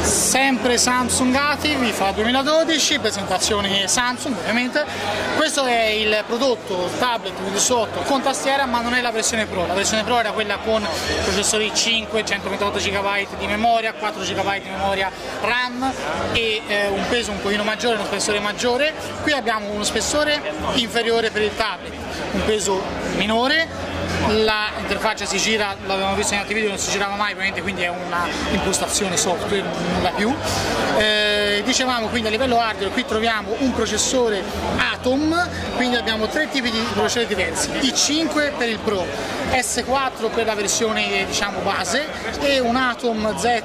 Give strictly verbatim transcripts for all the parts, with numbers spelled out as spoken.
Sempre Samsung Ativ, I F A duemiladodici, presentazione Samsung ovviamente. Questo è il prodotto tablet di sotto con tastiera, ma non è la versione Pro. La versione Pro era quella con processori cinque, centoventotto giga di memoria, quattro giga di memoria RAM e eh, un peso un pochino maggiore, uno spessore maggiore. Qui abbiamo uno spessore inferiore per il tablet, un peso minore. L'interfaccia si gira, l'abbiamo visto in altri video, non si girava mai ovviamente, quindi è una impostazione software, nulla più. Eh, dicevamo quindi a livello hardware qui troviamo un processore Atom, quindi abbiamo tre tipi di processori diversi, i cinque per il Pro, S quattro per la versione diciamo base e un Atom Z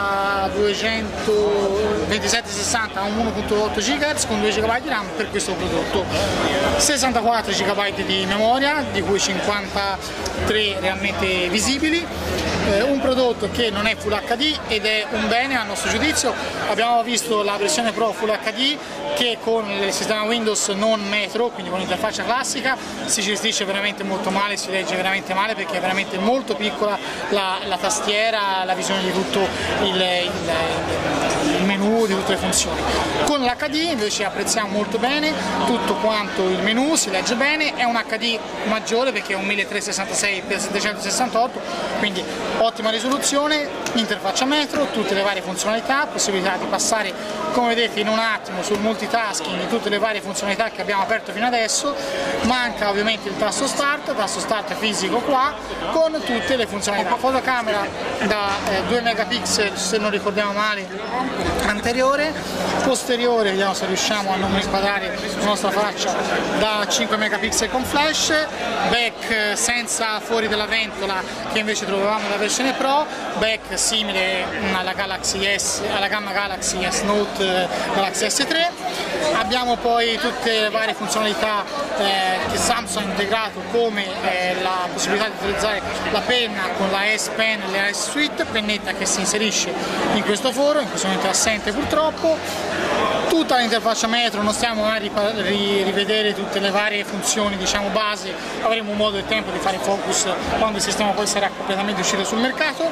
ventisette sessanta a uno virgola otto gigahertz con due giga di RAM per questo prodotto, sessantaquattro giga di memoria di cui cinquantatré realmente visibili, eh, un prodotto che non è Full H D ed è un bene a nostro giudizio. Abbiamo visto la versione Pro Full H D che con il sistema Windows non Metro, quindi con l'interfaccia classica, si gestisce veramente molto male, si legge veramente male perché è veramente molto piccola la, la tastiera, la visione di tutto il, il, il menu, di tutte le funzioni. Con l'H D invece apprezziamo molto bene tutto quanto il menu, si legge bene, è un H D maggiore perché è un milletrecentosessantasei per settecentosessantotto, quindi ottima risoluzione, interfaccia Metro, tutte le varie funzionalità, possibilità di passare come vedete in un attimo sul multitasking tutte le varie funzionalità che abbiamo aperto fino adesso. Manca ovviamente il tasto start, tasto start fisico qua con tutte le funzionalità, fotocamera da eh, due megapixel se non ricordiamo male anteriore, posteriore, vediamo se riusciamo a non inquadrare la nostra faccia, da cinque megapixel con flash, back senza fuori della ventola che invece trovavamo nella versione Pro, back simile alla Galaxy S, alla gamma Galaxy S Note, Galaxy S tre. Abbiamo poi tutte le varie funzionalità eh, che Samsung ha integrato, come eh, la possibilità di utilizzare la penna con la S Pen e la S Suite, pennetta che si inserisce in questo foro, in questo momento è assente purtroppo. Tutta l'interfaccia Metro, non stiamo a rivedere tutte le varie funzioni diciamo base, avremo un modo e tempo di fare focus quando il sistema poi sarà completamente uscito sul mercato.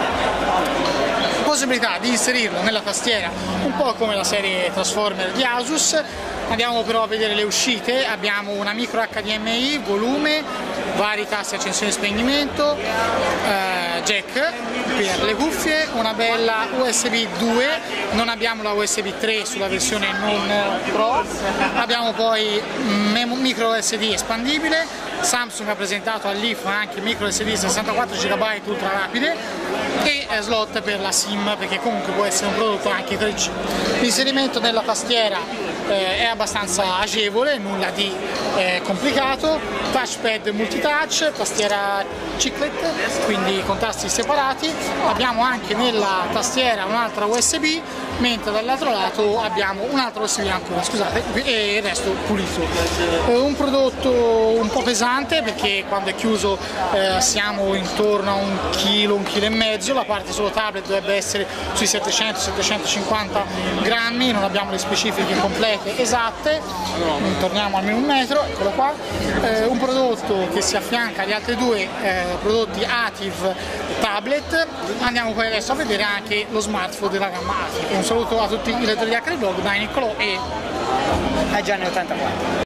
Possibilità di inserirlo nella tastiera un po' come la serie Transformer di Asus. Andiamo però a vedere le uscite, abbiamo una micro H D M I, volume, vari tasti accensione e spegnimento, eh, jack per le cuffie, una bella U S B due, non abbiamo la U S B tre sulla versione non Pro, abbiamo poi micro U S D espandibile. Samsung ha presentato all'I F A anche micro U S D sessantaquattro giga ultra rapide e slot per la SIM, perché comunque può essere un prodotto anche tre G. L'inserimento della tastiera eh, è abbastanza agevole, nulla di eh, complicato, touchpad multitouch, tastiera chiclet, quindi con tasti separati. Abbiamo anche nella tastiera un'altra U S B, mentre dall'altro lato abbiamo un'altra U S B ancora, scusate, e il resto pulito. Eh, un prodotto un po' pesante perché quando è chiuso eh, siamo intorno a un chilo, un chilo e mezzo, la parte solo tablet dovrebbe essere sui settecento settecentocinquanta grammi, non abbiamo le specifiche complete esatte, torniamo almeno un metro, eccolo qua. Eh, un prodotto che si affianca agli altri due eh, prodotti Ativ tablet. Andiamo poi adesso a vedere anche lo smartphone della gamma Ativ. Un saluto a tutti i lettori di H D Blog, da Niccolò e a Gianni ottantaquattro.